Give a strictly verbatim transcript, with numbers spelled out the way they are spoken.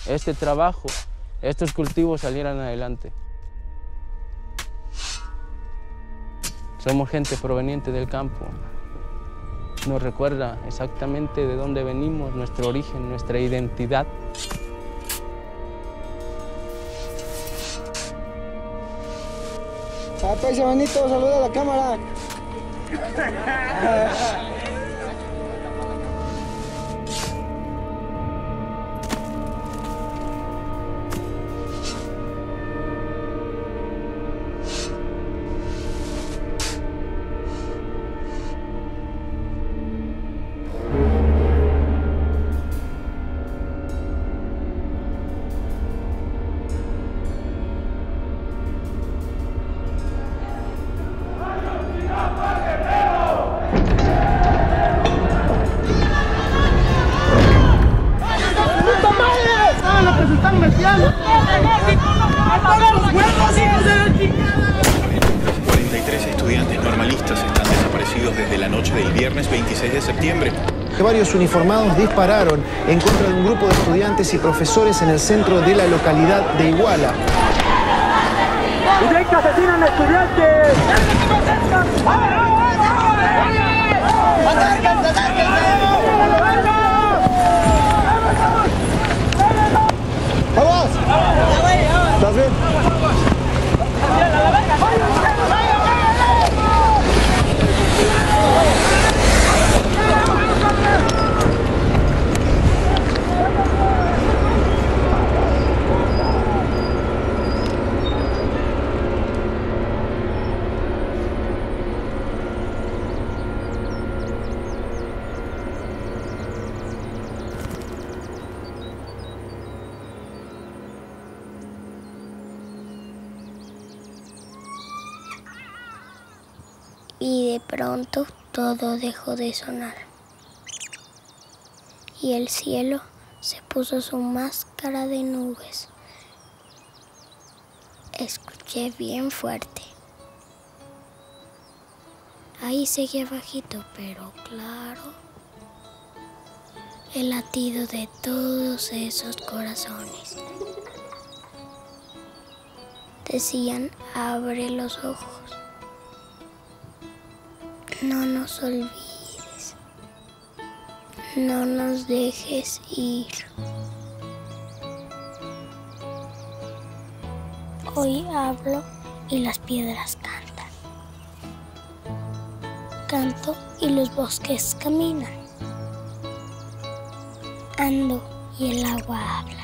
este trabajo, estos cultivos salieran adelante. Somos gente proveniente del campo. Nos recuerda exactamente de dónde venimos, nuestro origen, nuestra identidad. Paisa bonito, saluda a la cámara. cuarenta y tres estudiantes normalistas están desaparecidos desde la noche del viernes veintiséis de septiembre. Varios uniformados dispararon en contra de un grupo de estudiantes y profesores en el centro de la localidad de Iguala. ¡Directo asesinan estudiantes! ¡Acérquense, acérquense! ¡Vamos! ¿Estás bien? Y de pronto todo dejó de sonar. Y el cielo se puso su máscara de nubes. Escuché bien fuerte. Ahí seguía bajito, pero claro, el latido de todos esos corazones. Decían, abre los ojos. No nos olvides, no nos dejes ir. Hoy hablo y las piedras cantan. Canto y los bosques caminan. Ando y el agua habla.